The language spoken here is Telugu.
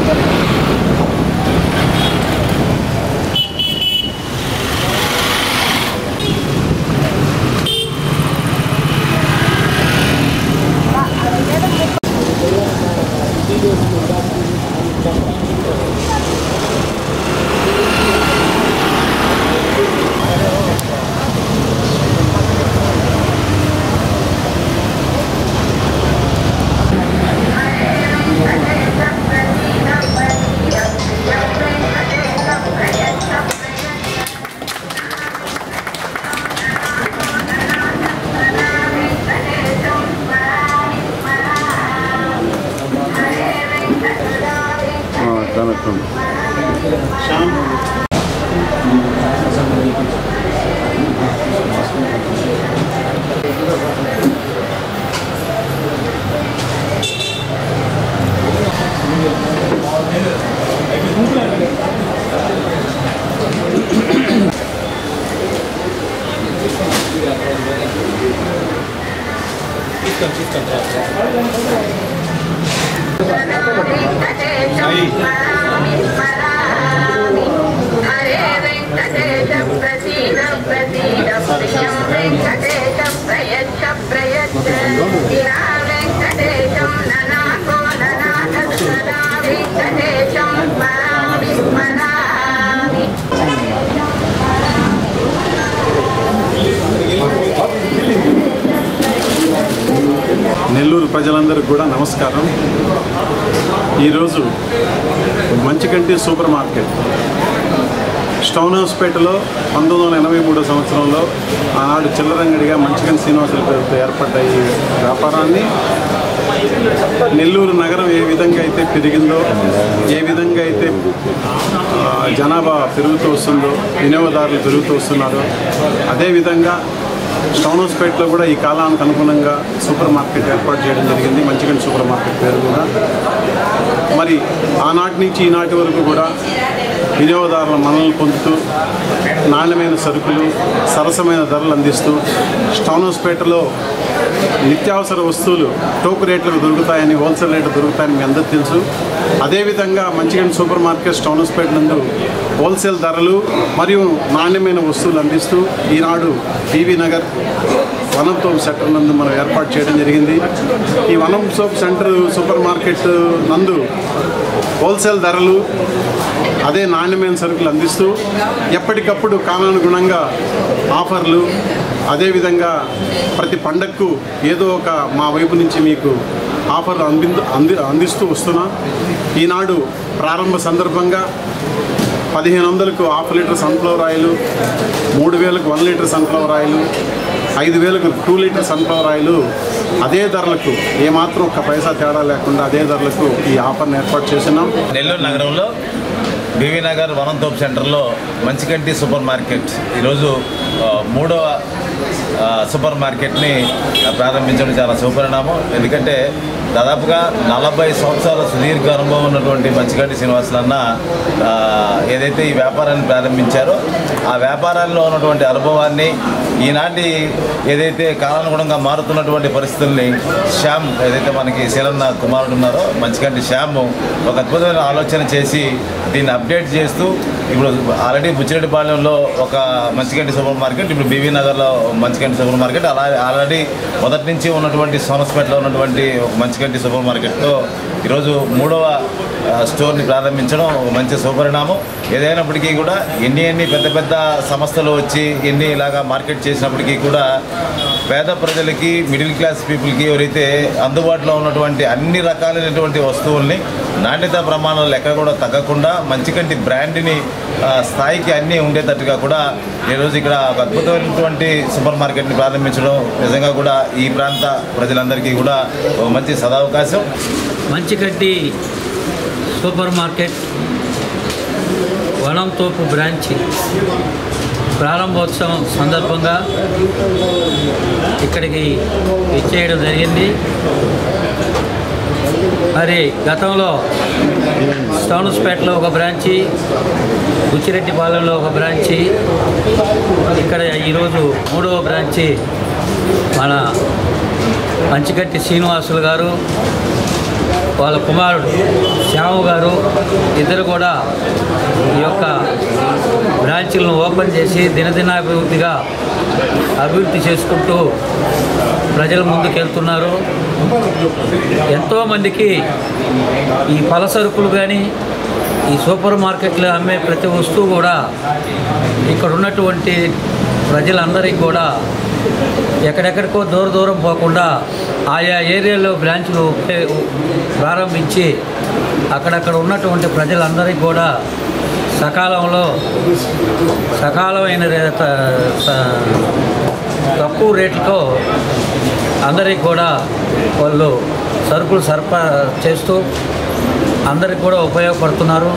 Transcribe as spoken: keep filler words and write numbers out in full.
నెల్లూరు ప్రజలందరికీ కూడా నమస్కారం. ఈరోజు మంచికంటి సూపర్ మార్కెట్ స్టౌన్ హౌస్పేటలో పంతొమ్మిది వందల ఎనభై మూడో సంవత్సరంలో ఆనాడు చిల్లరంగడిగా మంచికంటి శ్రీనివాసుల పేరుతో ఏర్పడ్డ ఈ వ్యాపారాన్ని నెల్లూరు నగరం ఏ విధంగా అయితే పెరిగిందో, ఏ విధంగా అయితే జనాభా పెరుగుతూ వస్తుందో, వినియోగదారులు పెరుగుతూ వస్తున్నారో, అదేవిధంగా స్టౌన్ హౌస్పేటలో కూడా ఈ కాలానికి అనుగుణంగా సూపర్ మార్కెట్ ఏర్పాటు చేయడం జరిగింది. మంచికంటి సూపర్ మార్కెట్ పేరు కూడా. మరి ఆనాటి నుంచి ఈనాటి వరకు కూడా వినియోగదారుల మన్ననలు పొందుతూ నాణ్యమైన సరుకులు, సరసమైన ధరలు అందిస్తూ స్టౌన్ హౌస్పేటలో నిత్యావసర వస్తువులు టోకు రేట్లకు దొరుకుతాయని, హోల్సేల్ రేట్లు దొరుకుతాయని మీ అందరికీ తెలుసు. అదేవిధంగా Manchikanti super market Stonehousepet నందు హోల్సేల్ ధరలు మరియు నాణ్యమైన వస్తువులు అందిస్తూ ఈనాడు పీవీ నగర్ వనం సోప్ సెంటర్ నందు మనం ఏర్పాటు చేయడం జరిగింది. ఈ Vanam soap center super market నందు హోల్సేల్ ధరలు, అదే నాణ్యమైన సరుకులు అందిస్తూ ఎప్పటికప్పుడు కాలానుగుణంగా ఆఫర్లు, అదేవిధంగా ప్రతి పండగకు ఏదో ఒక మా వైపు నుంచి మీకు ఆఫర్లు అంది అంది అందిస్తూ వస్తున్నాం. ఈనాడు ప్రారంభ సందర్భంగా పదిహేను వందలకు హాఫ్ లీటర్ సన్ఫ్లవర్ ఆయిల్, మూడు వేలకు వన్ లీటర్ సన్ఫ్లవర్ ఆయిల్, ఐదు వేలకు టూ లీటర్ సన్ఫ్లవర్ ఆయిల్ అదే ధరలకు, ఏమాత్రం ఒక్క పైసా తేడా లేకుండా అదే ధరలకు ఈ ఆఫర్ని ఏర్పాటు చేస్తున్నాం. నెల్లూరు నగరంలో బీవీ నగర్ వనం తోప్ సెంటర్లో మంచికంటి సూపర్ మార్కెట్ ఈరోజు మూడవ సూపర్ మార్కెట్ని ప్రారంభించడం చాలా శుభపరిణామం. ఎందుకంటే దాదాపుగా నలభై సంవత్సరాల సుదీర్ఘ అనుభవం ఉన్నటువంటి మంచికంటి శ్రీనివాసులన్న ఏదైతే ఈ వ్యాపారాన్ని ప్రారంభించారో ఆ వ్యాపారాల్లో ఉన్నటువంటి అనుభవాన్ని, ఈనాటి ఏదైతే కాలానుగుణంగా మారుతున్నటువంటి పరిస్థితుల్ని శ్యామ్ ఏదైతే మనకి శీలన్న కుమారుడు ఉన్నారో మంచికంటి శ్యామ్ ఒక అద్భుతమైన ఆలోచన చేసి దీన్ని అప్డేట్ చేస్తూ ఇప్పుడు ఆల్రెడీ బుచ్చిరెడ్డిపాలెంలో ఒక మంచికంటి సూపర్ మార్కెట్, ఇప్పుడు బీవీ నగర్లో మంచికంటి సూపర్ మార్కెట్, అలా ఆల్రెడీ మొదటి నుంచి ఉన్నటువంటి సోనస్పేటలో ఉన్నటువంటి ఒక మంచికంటి సూపర్ మార్కెట్తో ఈరోజు మూడవ స్టోర్ని ప్రారంభించడం ఒక మంచి శుభపరిణామం. ఏదైనప్పటికీ కూడా ఎన్ని ఎన్ని పెద్ద పెద్ద సంస్థలు వచ్చి ఎన్ని ఇలాగా మార్కెట్ చేసినప్పటికీ కూడా పేద ప్రజలకి, మిడిల్ క్లాస్ పీపుల్కి ఎవరైతే అందుబాటులో ఉన్నటువంటి అన్ని రకాలైనటువంటి వస్తువుల్ని నాణ్యతా ప్రమాణాలు ఎక్కడ కూడా తగ్గకుండా మంచికంటి బ్రాండ్ని స్థాయికి అన్నీ ఉండేటట్టుగా కూడా ఈరోజు ఇక్కడ ఒక అద్భుతమైనటువంటి సూపర్ మార్కెట్ని ప్రారంభించడం నిజంగా కూడా ఈ ప్రాంత ప్రజలందరికీ కూడా ఒక మంచి సదావకాశం. మంచికంటి సూపర్ మార్కెట్ వనం తోపు బ్రాంచ్ ప్రారంభోత్సవం సందర్భంగా ఇక్కడికి ఇచ్చేయడం జరిగింది. మరి గతంలో స్టౌన్స్పేటలో ఒక బ్రాంచి, బుచ్చిరెడ్డిపాలెంలో ఒక బ్రాంచి, ఇక్కడ ఈరోజు మూడవ బ్రాంచి మన మంచికంటి శ్రీనివాసులు గారు వాళ్ళ కుమారుడు శ్యాము గారు ఇద్దరు కూడా ఈ యొక్క బ్రాంచీలను ఓపెన్ చేసి దినదినాభివృద్ధిగా అభివృద్ధి చేసుకుంటూ ప్రజల ముందుకు వెళ్తున్నారు. ఎంతోమందికి ఈ ఫల సరుకులు కానీ ఈ సూపర్ మార్కెట్లో అమ్మే ప్రతి వస్తువు కూడా ఇక్కడ ఉన్నటువంటి ప్రజలందరికీ కూడా ఎక్కడెక్కడికో దూర దూరం పోకుండా ఆయా ఏరియాలో బ్రాంచ్లు ప్రారంభించి అక్కడక్కడ ఉన్నటువంటి ప్రజలందరికీ కూడా సకాలంలో సకాలమైన తక్కువ రేట్లతో అందరికీ కూడా వాళ్ళు సరుకులు సరఫరా చేస్తూ అందరికి కూడా ఉపయోగపడుతున్నారు.